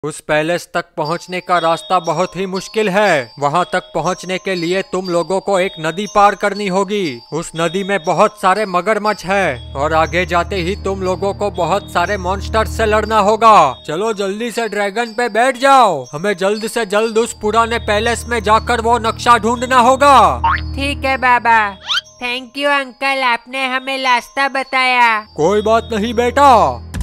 उस पैलेस तक पहुंचने का रास्ता बहुत ही मुश्किल है। वहां तक पहुंचने के लिए तुम लोगों को एक नदी पार करनी होगी। उस नदी में बहुत सारे मगरमच्छ है और आगे जाते ही तुम लोगों को बहुत सारे मॉन्स्टर्स से लड़ना होगा। चलो जल्दी से ड्रैगन पे बैठ जाओ। हमें जल्द से जल्द उस पुराने पैलेस में जाकर वो नक्शा ढूंढना होगा। ठीक है बाबा। थैंक यू अंकल, आपने हमें रास्ता बताया। कोई बात नहीं बेटा।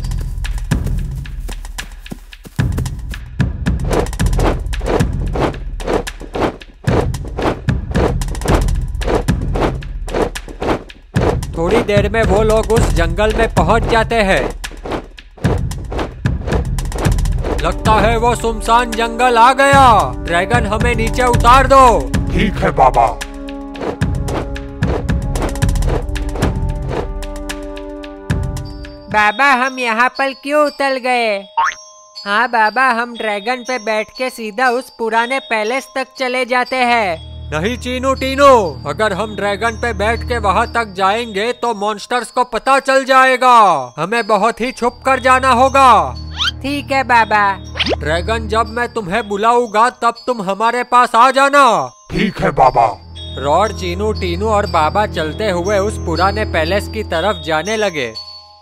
थोड़ी देर में वो लोग उस जंगल में पहुंच जाते हैं। लगता है वो सुनसान जंगल आ गया। ड्रैगन हमें नीचे उतार दो। ठीक है बाबा। बाबा हम यहाँ पर क्यों उतर गए? हाँ बाबा, हम ड्रैगन पे बैठ के सीधा उस पुराने पैलेस तक चले जाते हैं। नहीं चीनू टीनू, अगर हम ड्रैगन पे बैठ के वहाँ तक जाएंगे तो मॉन्स्टर्स को पता चल जाएगा। हमें बहुत ही छुप कर जाना होगा। ठीक है बाबा। ड्रैगन जब मैं तुम्हें बुलाऊंगा तब तुम हमारे पास आ जाना। ठीक है बाबा। रॉड, चीनू, टीनू और बाबा चलते हुए उस पुराने पैलेस की तरफ जाने लगे।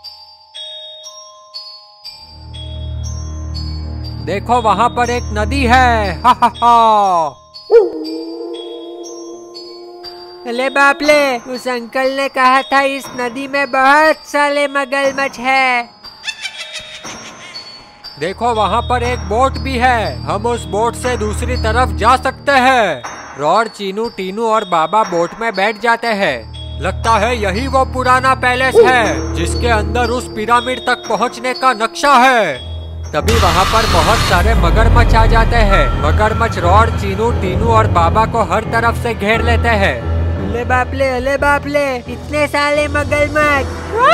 देखो वहाँ पर एक नदी है। हा हा हा। अरे बाप ले, उस अंकल ने कहा था इस नदी में बहुत सारे मगरमच्छ है। देखो वहाँ पर एक बोट भी है। हम उस बोट से दूसरी तरफ जा सकते हैं। रॉड, चीनू, टीनू और बाबा बोट में बैठ जाते हैं। लगता है यही वो पुराना पैलेस है जिसके अंदर उस पिरामिड तक पहुँचने का नक्शा है। तभी वहाँ पर बहुत सारे मगरमच्छ आ जाते हैं। मगरमच्छ रॉड, चीनू, टीनू और बाबा को हर तरफ से घेर लेते हैं। अले बाप ले, अले बाप ले, इतने सारे मगरमच्छ।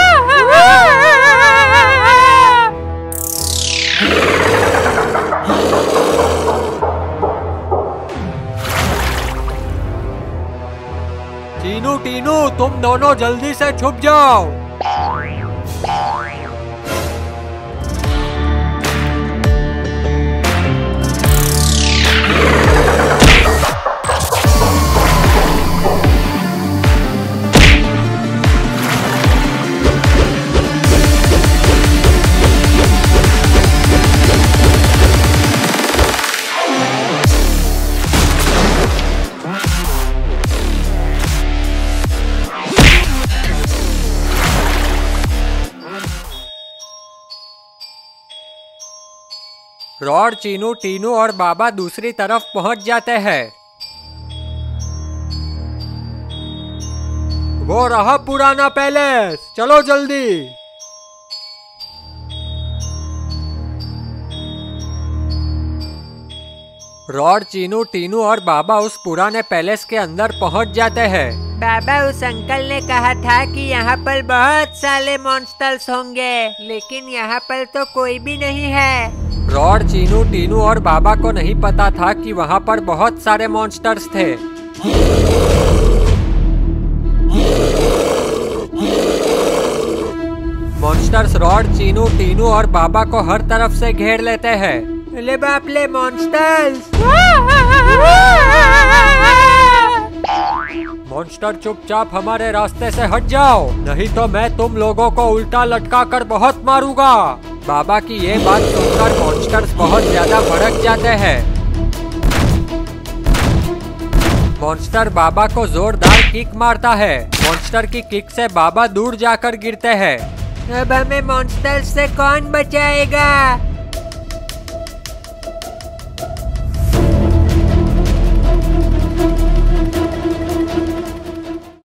चीनू, टीनू, तुम दोनों जल्दी से छुप जाओ। रॉड, चीनू, टीनू और बाबा दूसरी तरफ पहुंच जाते हैं। वो रहा पुराना पैलेस। चलो जल्दी। रॉड, चीनू, टीनू और बाबा उस पुराने पैलेस के अंदर पहुंच जाते हैं। बाबा, उस अंकल ने कहा था कि यहाँ पर बहुत सारे मॉन्स्टर्स होंगे, लेकिन यहाँ पर तो कोई भी नहीं है। रॉड, चीनू, टीनू और बाबा को नहीं पता था कि वहाँ पर बहुत सारे मॉन्स्टर्स थे। मॉन्स्टर्स रॉड, चीनू, टीनू और बाबा को हर तरफ से घेर लेते हैं। अरे बाप ले, मॉन्स्टर्स। मॉन्स्टर, चुपचाप हमारे रास्ते से हट जाओ, नहीं तो मैं तुम लोगों को उल्टा लटका कर बहुत मारूंगा। बाबा की ये बात सुनकर मॉन्स्टर्स बहुत ज्यादा भड़क जाते हैं। मॉन्स्टर बाबा को जोरदार किक मारता है। मॉन्स्टर की किक से बाबा दूर जाकर गिरते हैं। अब हमें मॉन्स्टर्स से कौन बचाएगा?